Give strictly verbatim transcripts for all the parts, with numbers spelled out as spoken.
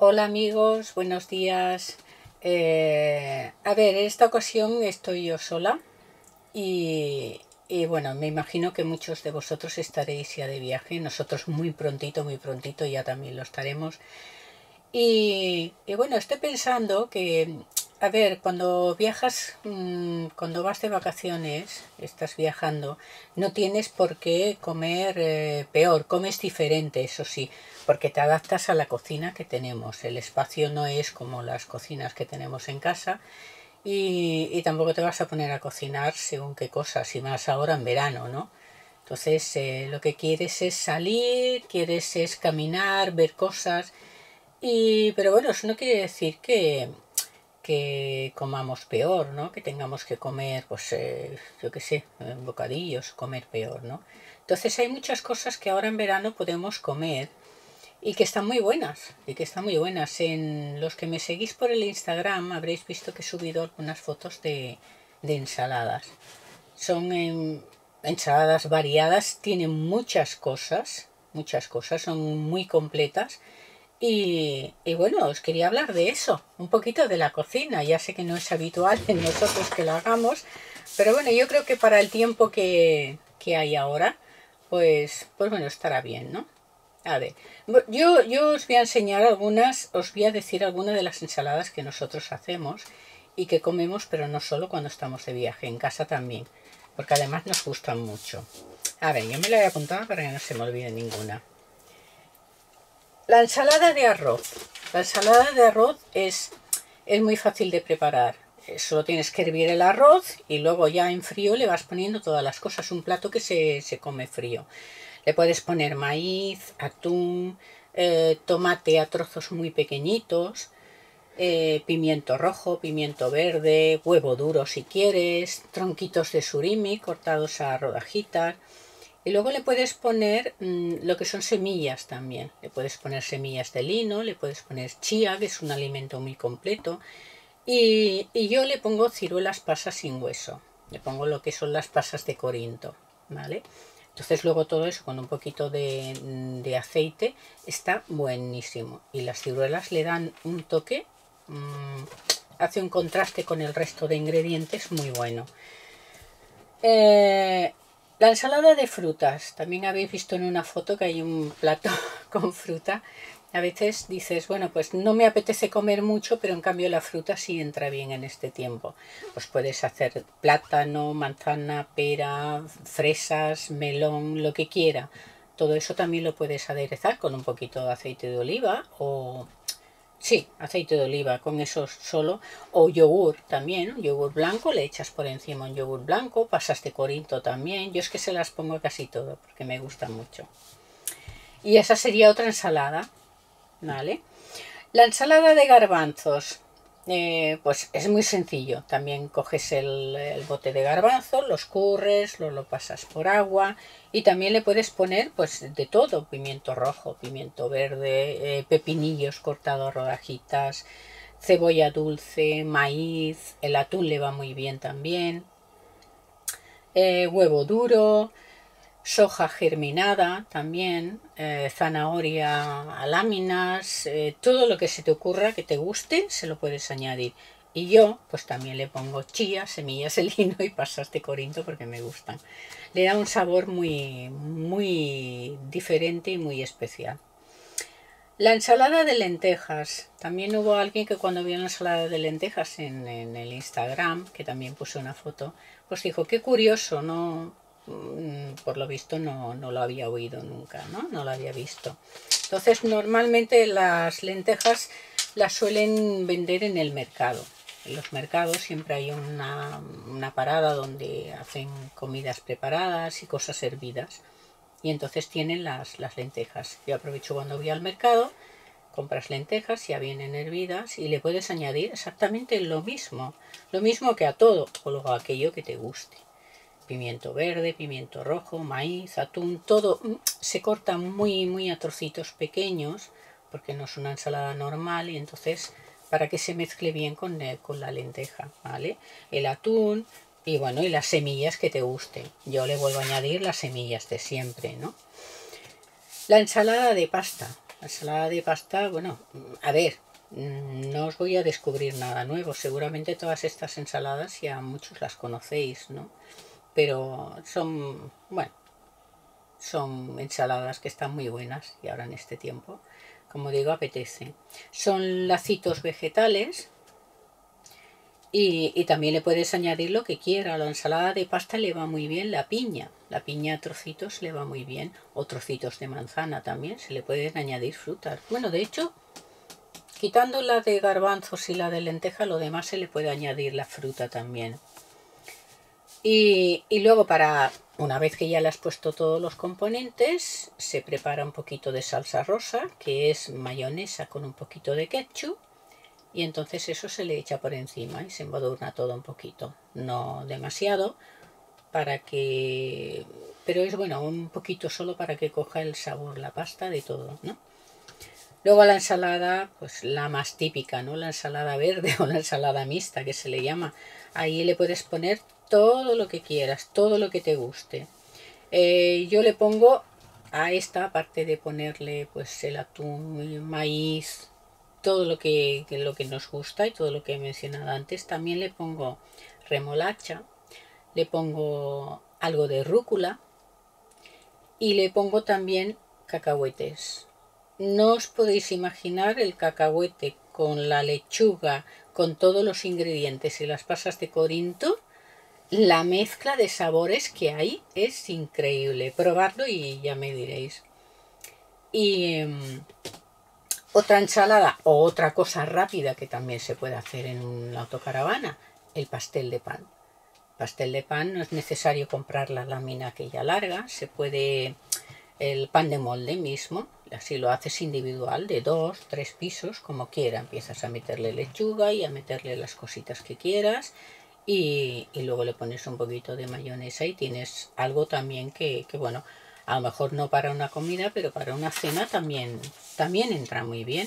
Hola amigos, buenos días. Eh, a ver, en esta ocasión estoy yo sola y, y bueno, me imagino que muchos de vosotros estaréis ya de viaje. Nosotros muy prontito, muy prontito ya también lo estaremos. Y, y bueno, estoy pensando que, a ver, cuando viajas, mmm, cuando vas de vacaciones, estás viajando, no tienes por qué comer eh, peor, comes diferente, eso sí, porque te adaptas a la cocina que tenemos. El espacio no es como las cocinas que tenemos en casa y, y tampoco te vas a poner a cocinar según qué cosas, y más ahora en verano, ¿no? Entonces, eh, lo que quieres es salir, quieres es caminar, ver cosas. Y, pero bueno, eso no quiere decir que, que comamos peor, ¿no? Que tengamos que comer, pues, eh, yo qué sé, eh, bocadillos, comer peor, ¿no? Entonces hay muchas cosas que ahora en verano podemos comer y que están muy buenas, y que están muy buenas. En los que me seguís por el Instagram habréis visto que he subido algunas fotos de, de ensaladas. Son eh, ensaladas variadas, tienen muchas cosas, muchas cosas, son muy completas. Y, y bueno, os quería hablar de eso, un poquito de la cocina. Ya sé que no es habitual en nosotros que lo hagamos, pero bueno, yo creo que para el tiempo que, que hay ahora, pues, pues bueno, estará bien, ¿no? A ver, yo, yo os voy a enseñar algunas, os voy a decir algunas de las ensaladas que nosotros hacemos y que comemos, pero no solo cuando estamos de viaje, en casa también, porque además nos gustan mucho. A ver, yo me la he apuntado para que no se me olvide ninguna. La ensalada de arroz. La ensalada de arroz es, es muy fácil de preparar. Solo tienes que hervir el arroz y luego ya en frío le vas poniendo todas las cosas. Un plato que se, se come frío. Le puedes poner maíz, atún, eh, tomate a trozos muy pequeñitos, eh, pimiento rojo, pimiento verde, huevo duro si quieres, tronquitos de surimi cortados a rodajitas. Y luego le puedes poner mmm, lo que son semillas también. Le puedes poner semillas de lino, le puedes poner chía, que es un alimento muy completo. Y, y yo le pongo ciruelas pasas sin hueso. Le pongo lo que son las pasas de Corinto, ¿vale? Entonces luego todo eso con un poquito de, de aceite está buenísimo. Y las ciruelas le dan un toque, mmm, hace un contraste con el resto de ingredientes muy bueno. Eh, la ensalada de frutas. También habéis visto en una foto que hay un plato con fruta. A veces dices, bueno, pues no me apetece comer mucho, pero en cambio la fruta sí entra bien en este tiempo. Pues puedes hacer plátano, manzana, pera, fresas, melón, lo que quiera. Todo eso también lo puedes aderezar con un poquito de aceite de oliva o... Sí, aceite de oliva, con eso solo. O yogur también, yogur blanco, le echas por encima un yogur blanco, pasas de Corinto también. Yo es que se las pongo casi todo porque me gusta mucho. Y esa sería otra ensalada, ¿vale? La ensalada de garbanzos, eh, pues es muy sencillo. También coges el, el bote de garbanzos, los curres, lo, lo pasas por agua y también le puedes poner pues de todo, pimiento rojo, pimiento verde, eh, pepinillos cortados a rodajitas, cebolla dulce, maíz, el atún le va muy bien también, eh, huevo duro, soja germinada también, eh, zanahoria a láminas, eh, todo lo que se te ocurra que te guste se lo puedes añadir. Y yo pues también le pongo chía, semillas de lino y pasas de Corinto porque me gustan. Le da un sabor muy, muy diferente y muy especial. La ensalada de lentejas. También hubo alguien que cuando vio la ensalada de lentejas en, en el Instagram, que también puse una foto, pues dijo, qué curioso, no... por lo visto no, no lo había oído nunca, ¿no? No lo había visto. Entonces normalmente las lentejas las suelen vender en el mercado. En los mercados siempre hay una, una parada donde hacen comidas preparadas y cosas hervidas. Y entonces tienen las, las lentejas. Yo aprovecho cuando voy al mercado, compras lentejas, ya vienen hervidas y le puedes añadir exactamente lo mismo. Lo mismo que a todo, o luego a aquello que te guste. Pimiento verde, pimiento rojo, maíz, atún, todo se corta muy muy a trocitos pequeños porque no es una ensalada normal y entonces para que se mezcle bien con, el, con la lenteja, ¿vale? El atún y bueno, y las semillas que te gusten. Yo le vuelvo a añadir las semillas de siempre, ¿no? La ensalada de pasta. La ensalada de pasta, bueno, a ver, no os voy a descubrir nada nuevo. Seguramente todas estas ensaladas ya muchos las conocéis, ¿no? Pero son, bueno, son ensaladas que están muy buenas y ahora en este tiempo, como digo, apetece. Son lacitos vegetales y, y también le puedes añadir lo que quiera. A la ensalada de pasta le va muy bien la piña. La piña a trocitos le va muy bien, o trocitos de manzana también. Se le pueden añadir frutas. Bueno, de hecho, quitando la de garbanzos y la de lenteja, lo demás se le puede añadir la fruta también. Y, y luego, para una vez que ya le has puesto todos los componentes, se prepara un poquito de salsa rosa, que es mayonesa con un poquito de ketchup, y entonces eso se le echa por encima y se embadurna todo un poquito, no demasiado, para que, pero es bueno, un poquito solo para que coja el sabor la pasta de todo, ¿no? Luego la ensalada, pues la más típica, ¿no? La ensalada verde o la ensalada mixta que se le llama. Ahí le puedes poner todo lo que quieras, todo lo que te guste. Eh, yo le pongo a esta, aparte de ponerle pues el atún, el maíz, todo lo que, lo que nos gusta y todo lo que he mencionado antes, también le pongo remolacha, le pongo algo de rúcula y le pongo también cacahuetes. No os podéis imaginar el cacahuete con la lechuga, con todos los ingredientes y las pasas de Corinto. La mezcla de sabores que hay es increíble. Probadlo y ya me diréis. Y um, otra ensalada o otra cosa rápida que también se puede hacer en una autocaravana, el pastel de pan. Pastel de pan no es necesario comprar la lámina aquella larga, se puede el pan de molde mismo, así lo haces individual de dos, tres pisos, como quiera. Empiezas a meterle lechuga y a meterle las cositas que quieras y, y luego le pones un poquito de mayonesa y tienes algo también que, que bueno, a lo mejor no para una comida, pero para una cena también, también entra muy bien.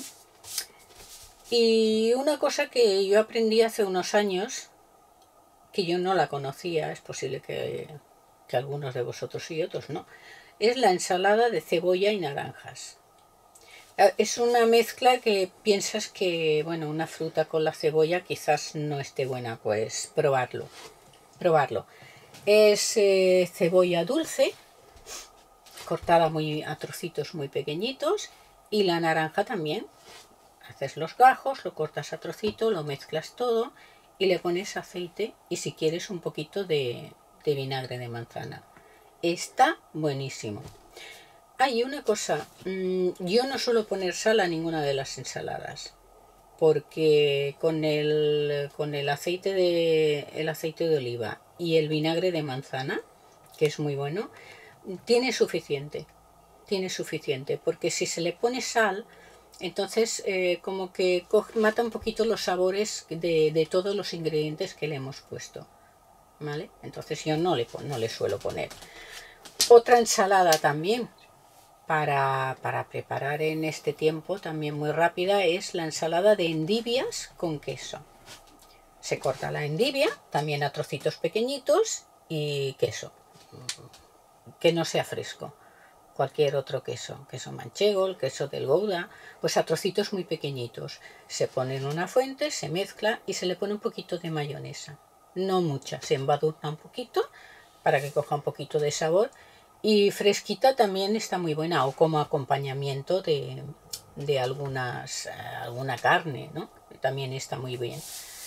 Y una cosa que yo aprendí hace unos años, que yo no la conocía, es posible que, que algunos de vosotros y otros no, es la ensalada de cebolla y naranjas. Es una mezcla que piensas que, bueno, una fruta con la cebolla quizás no esté buena, pues probarlo, probarlo. Es eh, cebolla dulce, cortada muy a trocitos muy pequeñitos, y la naranja también. Haces los gajos, lo cortas a trocitos, lo mezclas todo y le pones aceite y si quieres un poquito de, de vinagre de manzana. Está buenísimo. Hay una cosa, mmm, yo no suelo poner sal a ninguna de las ensaladas porque con el, con el aceite de el aceite de oliva y el vinagre de manzana, que es muy bueno, tiene suficiente, tiene suficiente, porque si se le pone sal, entonces eh, como que coge, mata un poquito los sabores de, de todos los ingredientes que le hemos puesto, ¿vale? Entonces yo no le, no le suelo poner. Otra ensalada también para, para preparar en este tiempo, también muy rápida, es la ensalada de endivias con queso. Se corta la endivia, también a trocitos pequeñitos, y queso, que no sea fresco. Cualquier otro queso, queso manchego, el queso del Gouda, pues a trocitos muy pequeñitos. Se pone en una fuente, se mezcla y se le pone un poquito de mayonesa. No mucha, se embadurna un poquito para que coja un poquito de sabor. Y fresquita también está muy buena, o como acompañamiento de, de algunas, alguna carne, ¿no? También está muy bien.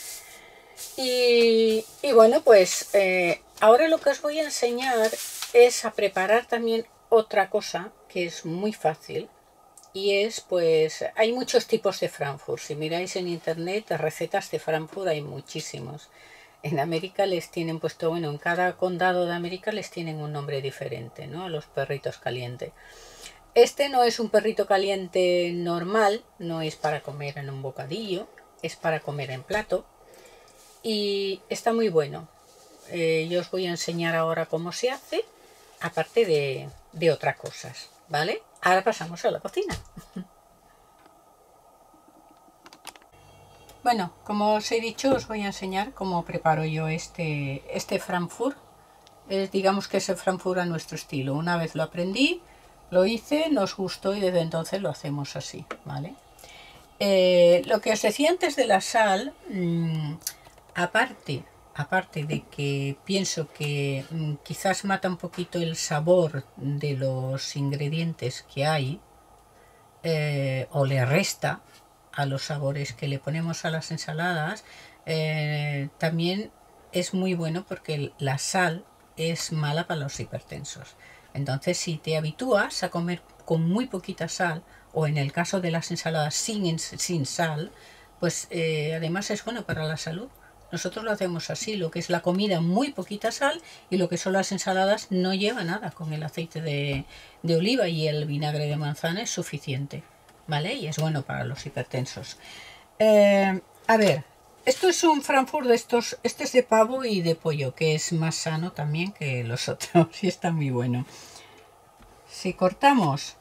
Y, y bueno, pues eh, ahora lo que os voy a enseñar es a preparar también otra cosa que es muy fácil. Y es, pues, hay muchos tipos de Frankfurt. Si miráis en internet, recetas de Frankfurt hay muchísimos. En América les tienen puesto, bueno, en cada condado de América les tienen un nombre diferente, ¿no? A los perritos calientes. Este no es un perrito caliente normal, no es para comer en un bocadillo, es para comer en plato. Y está muy bueno. Eh, yo os voy a enseñar ahora cómo se hace, aparte de, de otras cosas, ¿vale? Ahora pasamos a la cocina. Bueno, como os he dicho, os voy a enseñar cómo preparo yo este, este Frankfurt. Eh, digamos que es el Frankfurt a nuestro estilo. Una vez lo aprendí, lo hice, nos gustó y desde entonces lo hacemos así, ¿vale? Eh, lo que os decía antes de la sal, mmm, aparte, aparte de que pienso que mmm, quizás mata un poquito el sabor de los ingredientes que hay, eh, o le resta a los sabores que le ponemos a las ensaladas, eh, también es muy bueno porque la sal es mala para los hipertensos. Entonces, si te habitúas a comer con muy poquita sal, o en el caso de las ensaladas sin, sin sal, pues eh, además es bueno para la salud. Nosotros lo hacemos así, lo que es la comida muy poquita sal, y lo que son las ensaladas no lleva nada, con el aceite de, de oliva y el vinagre de manzana es suficiente, ¿vale? Y es bueno para los hipertensos. Eh, a ver, esto es un Frankfurt de estos, este es de pavo y de pollo, que es más sano también que los otros y está muy bueno. Si cortamos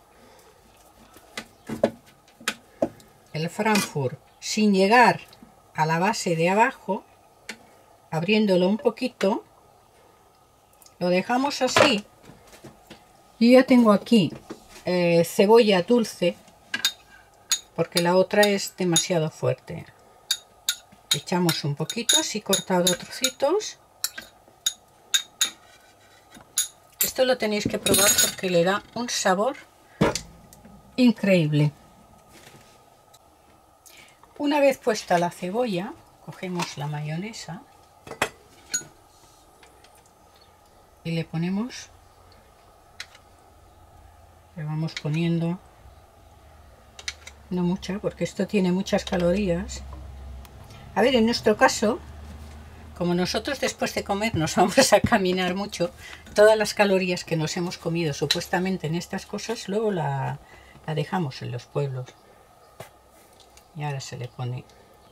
el Frankfurt sin llegar a la base de abajo, abriéndolo un poquito, lo dejamos así. Yo ya tengo aquí eh, cebolla dulce, porque la otra es demasiado fuerte. Echamos un poquito, así cortado trocitos. Esto lo tenéis que probar porque le da un sabor increíble. Una vez puesta la cebolla, cogemos la mayonesa y le ponemos, le vamos poniendo, no mucha, porque esto tiene muchas calorías. A ver, en nuestro caso, como nosotros después de comer nos vamos a caminar mucho, todas las calorías que nos hemos comido supuestamente en estas cosas, luego la, la dejamos en los pueblos. Y ahora se le pone.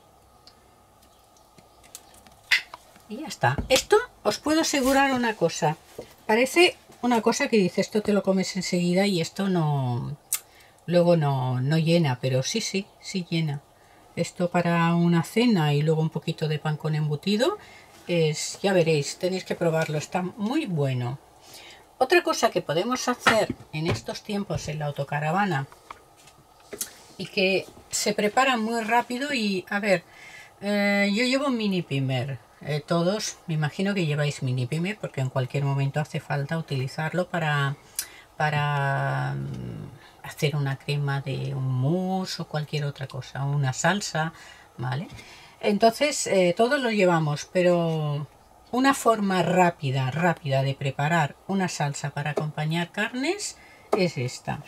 Y ya está. Esto os puedo asegurar una cosa. Parece una cosa que dice, esto te lo comes enseguida y esto no... Luego no, no llena, pero sí, sí, sí llena. Esto para una cena y luego un poquito de pan con embutido es, ya veréis, tenéis que probarlo, está muy bueno. Otra cosa que podemos hacer en estos tiempos en la autocaravana y que se prepara muy rápido y, a ver, eh, yo llevo un mini pimer. Eh, todos, me imagino que lleváis mini pimer porque en cualquier momento hace falta utilizarlo para, para hacer una crema de un mousse o cualquier otra cosa, una salsa, ¿vale? Entonces, eh, todos lo llevamos, pero una forma rápida, rápida de preparar una salsa para acompañar carnes es esta.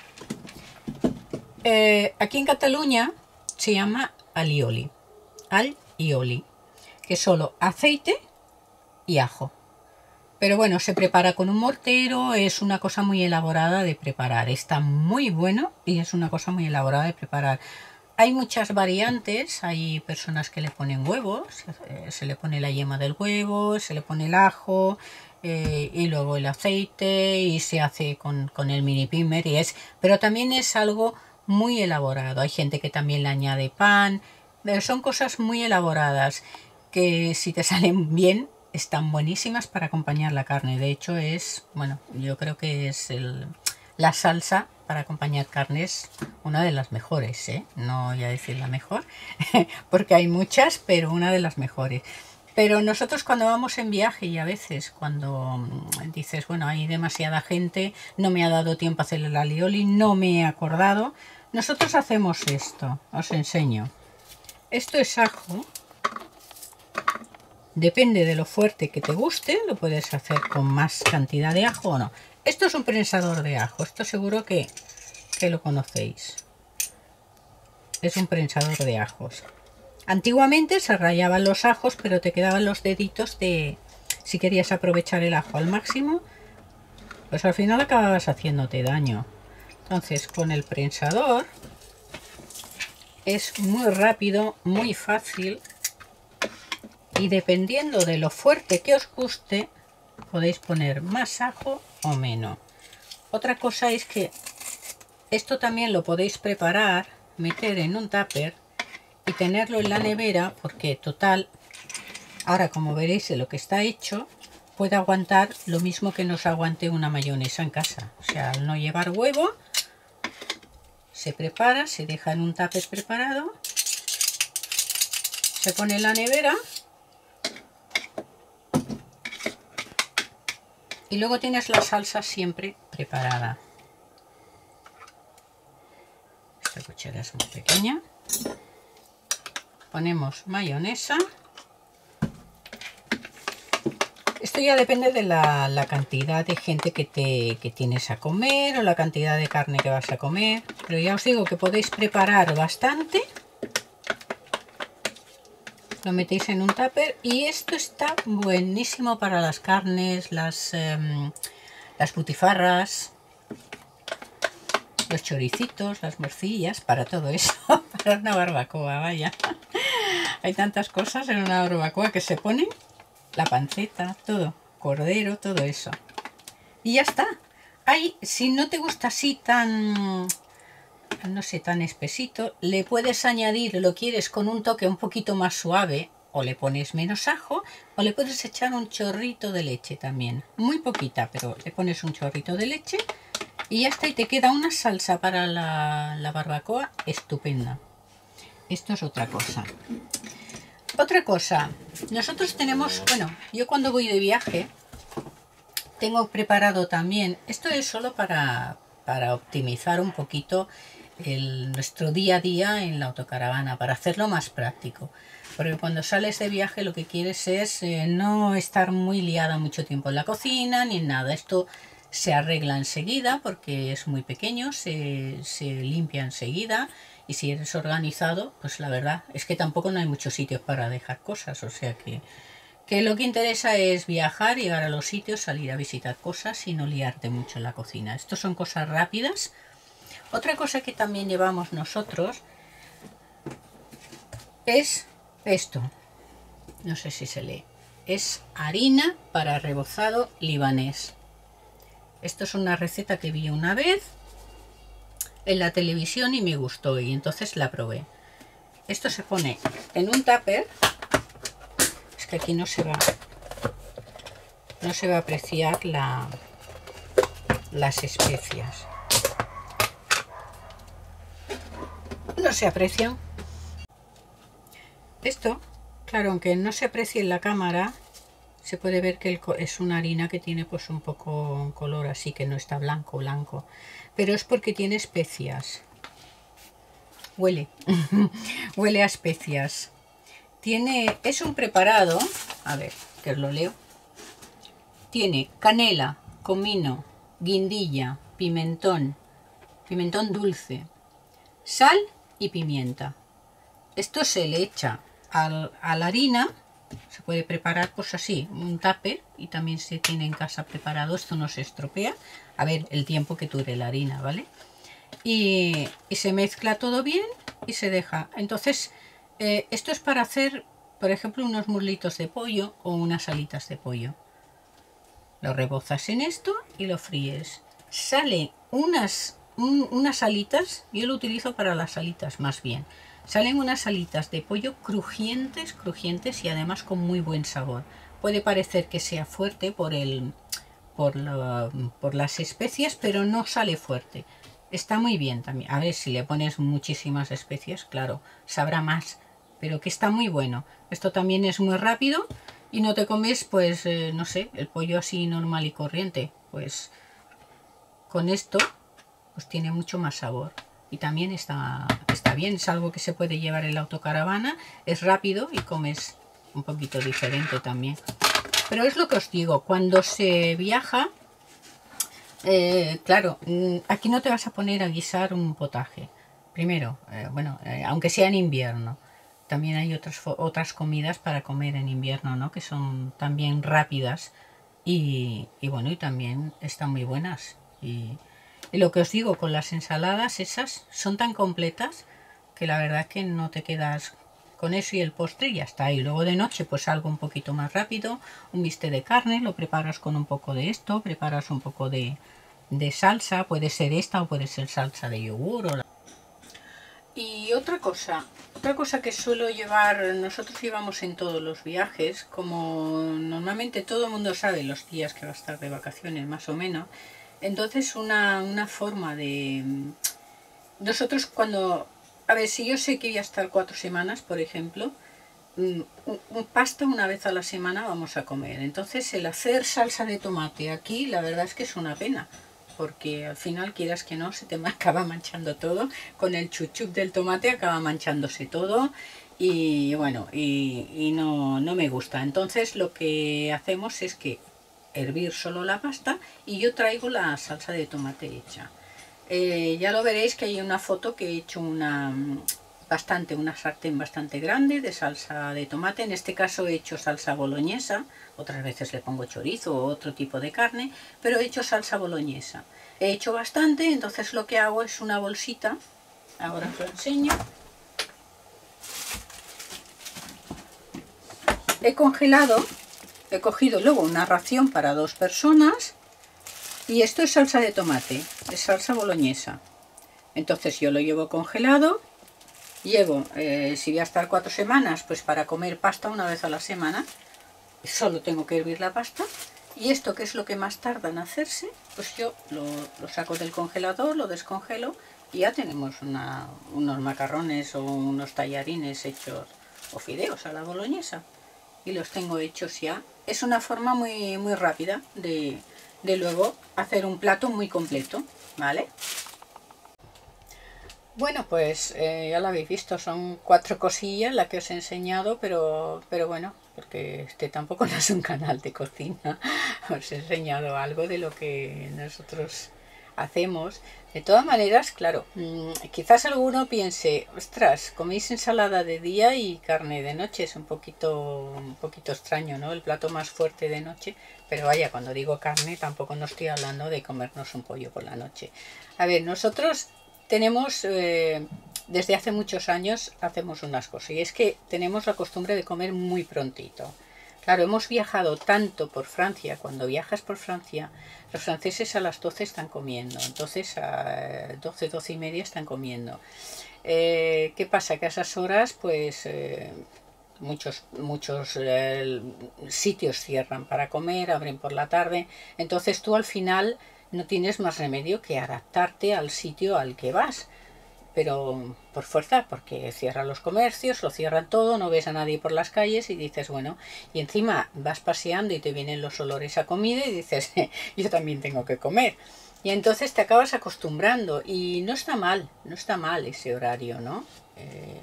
Eh, aquí en Cataluña se llama alioli, al y oli, que es solo aceite y ajo. Pero bueno, se prepara con un mortero, es una cosa muy elaborada de preparar. Está muy bueno y es una cosa muy elaborada de preparar. Hay muchas variantes, hay personas que le ponen huevos, eh, se le pone la yema del huevo, se le pone el ajo eh, y luego el aceite y se hace con, con el mini pimer. Y es, pero también es algo muy elaborado. Hay gente que también le añade pan, pero son cosas muy elaboradas que si te salen bien están buenísimas para acompañar la carne. De hecho es, bueno, yo creo que es el, la salsa para acompañar carnes una de las mejores, ¿eh? No voy a decir la mejor porque hay muchas, pero una de las mejores. Pero nosotros cuando vamos en viaje y a veces cuando dices, bueno, hay demasiada gente, no me ha dado tiempo a hacer el alioli, no me he acordado, nosotros hacemos esto, os enseño. Esto es ajo. Depende de lo fuerte que te guste, lo puedes hacer con más cantidad de ajo o no. Esto es un prensador de ajo, esto seguro que, que lo conocéis. Es un prensador de ajos. Antiguamente se rayaban los ajos, pero te quedaban los deditos de... Si querías aprovechar el ajo al máximo, pues al final acababas haciéndote daño. Entonces con el prensador es muy rápido, muy fácil. Y dependiendo de lo fuerte que os guste, podéis poner más ajo o menos. Otra cosa es que esto también lo podéis preparar, meter en un tupper y tenerlo en la nevera, porque total, ahora como veréis de lo que está hecho, puede aguantar lo mismo que nos aguante una mayonesa en casa. O sea, al no llevar huevo, se prepara, se deja en un tupper preparado, se pone en la nevera y luego tienes la salsa siempre preparada. Esta cuchara es muy pequeña. Ponemos mayonesa. Esto ya depende de la, la cantidad de gente que, te, que tienes a comer o la cantidad de carne que vas a comer. Pero ya os digo que podéis preparar bastante. Lo metéis en un tupper y esto está buenísimo para las carnes, las, eh, las butifarras, los choricitos, las morcillas, para todo eso, para una barbacoa, vaya. Hay tantas cosas en una barbacoa que se ponen, la panceta, todo, cordero, todo eso. Y ya está. Hay, si no te gusta así tan, no sé, tan espesito, le puedes añadir, lo quieres con un toque un poquito más suave, o le pones menos ajo, o le puedes echar un chorrito de leche también. Muy poquita, pero le pones un chorrito de leche y ya está, y te queda una salsa para la, la barbacoa estupenda. Esto es otra cosa. Otra cosa, nosotros tenemos, bueno, yo cuando voy de viaje, tengo preparado también, esto es solo para, para optimizar un poquito el, nuestro día a día en la autocaravana, para hacerlo más práctico. Porque cuando sales de viaje lo que quieres es eh, no estar muy liada mucho tiempo en la cocina ni en nada. Esto se arregla enseguida porque es muy pequeño, se, se limpia enseguida. Y si eres organizado, pues la verdad es que tampoco no hay muchos sitios para dejar cosas. O sea que, que lo que interesa es viajar, llegar a los sitios, salir a visitar cosas y no liarte mucho en la cocina. Estos son cosas rápidas. Otra cosa que también llevamos nosotros es esto. No sé si se lee. Es harina para rebozado libanés. Esto es una receta que vi una vez en la televisión y me gustó y entonces la probé. Esto se pone en un tupper. Es que aquí no se va no se va a apreciar la, las especias. No se aprecian. Esto, claro, aunque no se aprecie en la cámara, se puede ver que el, es una harina que tiene pues un poco color así, que no está blanco, blanco. Pero es porque tiene especias. Huele. Huele a especias. Tiene, es un preparado, a ver, que os lo leo. Tiene canela, comino, guindilla, pimentón, pimentón dulce, sal y pimienta. Esto se le echa al, a la harina. Se puede preparar pues así, un tupper, y también se tiene en casa preparado, esto no se estropea, a ver el tiempo que dure la harina, ¿vale? Y, y se mezcla todo bien y se deja. Entonces, eh, esto es para hacer, por ejemplo, unos muslitos de pollo o unas alitas de pollo. Lo rebozas en esto y lo fríes. Sale unas, un, unas alitas, yo lo utilizo para las alitas más bien. Salen unas alitas de pollo crujientes, crujientes y además con muy buen sabor. Puede parecer que sea fuerte por, el, por, la, por las especias, pero no sale fuerte. Está muy bien también. A ver, si le pones muchísimas especias, claro, sabrá más. Pero que está muy bueno. Esto también es muy rápido y no te comes, pues, eh, no sé, el pollo así normal y corriente. Pues con esto, pues tiene mucho más sabor. Y también está, está bien, es algo que se puede llevar en la autocaravana, es rápido y comes un poquito diferente también. Pero es lo que os digo, cuando se viaja, eh, claro, aquí no te vas a poner a guisar un potaje. Primero, eh, bueno, eh, aunque sea en invierno, también hay otras, otras comidas para comer en invierno, ¿no? Que son también rápidas y, y bueno, y también están muy buenas. Y, Y lo que os digo, con las ensaladas esas son tan completas que la verdad que no te quedas con eso y el postre y ya está. Y luego de noche pues algo un poquito más rápido, un bistec de carne, lo preparas con un poco de esto, preparas un poco de, de salsa, puede ser esta o puede ser salsa de yogur. O la... Y otra cosa, Otra cosa que suelo llevar, nosotros llevamos en todos los viajes, como normalmente todo el mundo sabe los días que va a estar de vacaciones, más o menos, entonces una, una forma de... Nosotros cuando... A ver, si yo sé que voy a estar cuatro semanas, por ejemplo, un, un pasta una vez a la semana vamos a comer. Entonces el hacer salsa de tomate aquí, la verdad es que es una pena, porque al final, quieras que no, se te acaba manchando todo. Con el chuchup del tomate acaba manchándose todo y bueno, y, y no, no me gusta. Entonces lo que hacemos es que hervir solo la pasta y yo traigo la salsa de tomate hecha. Eh, ya lo veréis que hay una foto que he hecho una bastante, una sartén bastante grande de salsa de tomate. En este caso he hecho salsa boloñesa, otras veces le pongo chorizo o otro tipo de carne, pero he hecho salsa boloñesa. He hecho bastante, entonces lo que hago es una bolsita, ahora os lo enseño. He congelado, he cogido luego una ración para dos personas. Y esto es salsa de tomate, es salsa boloñesa. Entonces yo lo llevo congelado. Llevo, eh, si voy a estar cuatro semanas, pues para comer pasta una vez a la semana. Solo tengo que hervir la pasta. Y esto, que es lo que más tarda en hacerse, pues yo lo, lo saco del congelador, lo descongelo y ya tenemos una, unos macarrones o unos tallarines hechos, o fideos a la boloñesa. Y los tengo hechos ya. Es una forma muy, muy rápida de... de luego hacer un plato muy completo, ¿vale? Bueno, pues eh, ya lo habéis visto, son cuatro cosillas las que os he enseñado, pero, pero bueno, porque este tampoco no es un canal de cocina, os he enseñado algo de lo que nosotros hacemos. De todas maneras, claro, mmm, quizás alguno piense, ostras, coméis ensalada de día y carne de noche, es un poquito, un poquito extraño, ¿no? El plato más fuerte de noche, pero vaya, cuando digo carne tampoco no estoy hablando de comernos un pollo por la noche. A ver, nosotros tenemos, eh, desde hace muchos años hacemos unas cosas, y es que tenemos la costumbre de comer muy prontito. Claro, hemos viajado tanto por Francia. Cuando viajas por Francia, los franceses a las doce están comiendo, entonces a doce, doce y media están comiendo. Eh, ¿Qué pasa? Que a esas horas, pues eh, muchos, muchos eh, sitios cierran para comer, abren por la tarde, entonces tú al final no tienes más remedio que adaptarte al sitio al que vas. Pero por fuerza, porque cierran los comercios, lo cierran todo, no ves a nadie por las calles y dices, bueno, y encima vas paseando y te vienen los olores a comida y dices, yo también tengo que comer. Y entonces te acabas acostumbrando y no está mal, no está mal ese horario, ¿no? Eh,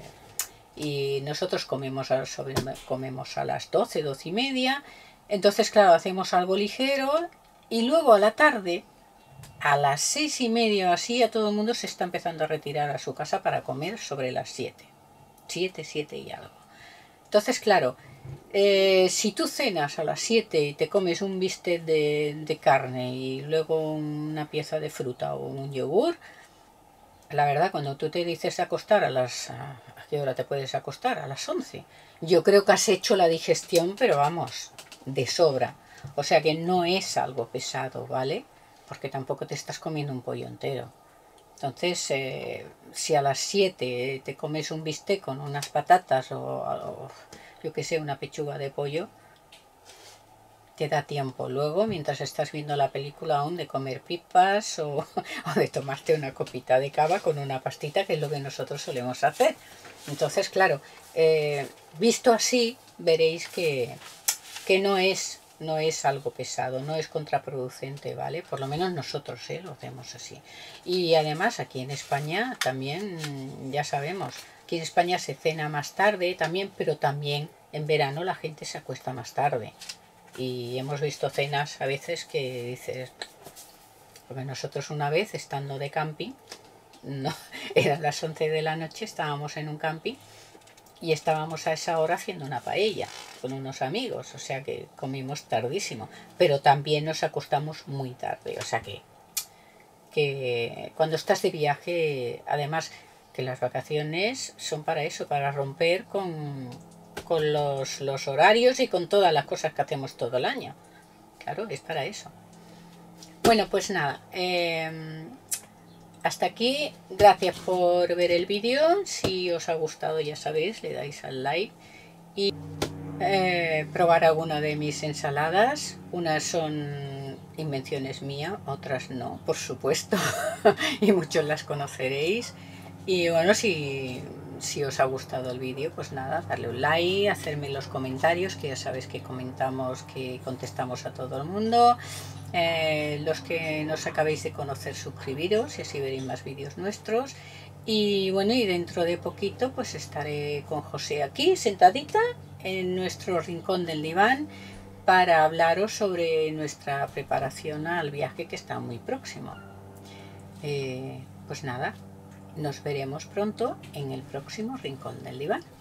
y nosotros comemos a, sobre, comemos a las doce, doce y media, entonces claro, hacemos algo ligero y luego a la tarde, a las seis y media o así, a todo el mundo se está empezando a retirar a su casa para comer sobre las siete. siete, siete y algo. Entonces, claro, eh, si tú cenas a las siete y te comes un bistec de, de carne y luego una pieza de fruta o un yogur, la verdad, cuando tú te dices acostar a las... ¿A qué hora te puedes acostar? A las once. Yo creo que has hecho la digestión, pero vamos, de sobra. O sea que no es algo pesado, ¿vale? Porque tampoco te estás comiendo un pollo entero. Entonces, eh, si a las siete te comes un bistec con unas patatas o, o yo que sé, una pechuga de pollo, te da tiempo luego, mientras estás viendo la película aún, de comer pipas o, o de tomarte una copita de cava con una pastita, que es lo que nosotros solemos hacer. Entonces, claro, eh, visto así, veréis que, que no es... no es algo pesado, no es contraproducente, ¿vale? Por lo menos nosotros, ¿eh? Lo hacemos así. Y además aquí en España también, ya sabemos, aquí en España se cena más tarde también, pero también en verano la gente se acuesta más tarde. Y hemos visto cenas a veces que dices, porque nosotros una vez estando de camping, no, eran las once de la noche, estábamos en un camping, y estábamos a esa hora haciendo una paella con unos amigos, o sea que comimos tardísimo, pero también nos acostamos muy tarde, o sea que, que cuando estás de viaje, además que las vacaciones son para eso, para romper con, con los, los horarios y con todas las cosas que hacemos todo el año, claro, es para eso. Bueno, pues nada, eh, hasta aquí, gracias por ver el vídeo. Si os ha gustado, ya sabéis, le dais al like y eh, probar alguna de mis ensaladas. Unas son invenciones mías, otras no, por supuesto, y muchos las conoceréis. Y bueno, si, si os ha gustado el vídeo, pues nada, darle un like, hacerme los comentarios, que ya sabéis que comentamos, que contestamos a todo el mundo. Eh, los que nos acabéis de conocer, suscribiros y así veréis más vídeos nuestros. Y bueno, y dentro de poquito pues estaré con José aquí sentadita en nuestro rincón del diván para hablaros sobre nuestra preparación al viaje que está muy próximo. Eh, pues nada, nos veremos pronto en el próximo rincón del diván.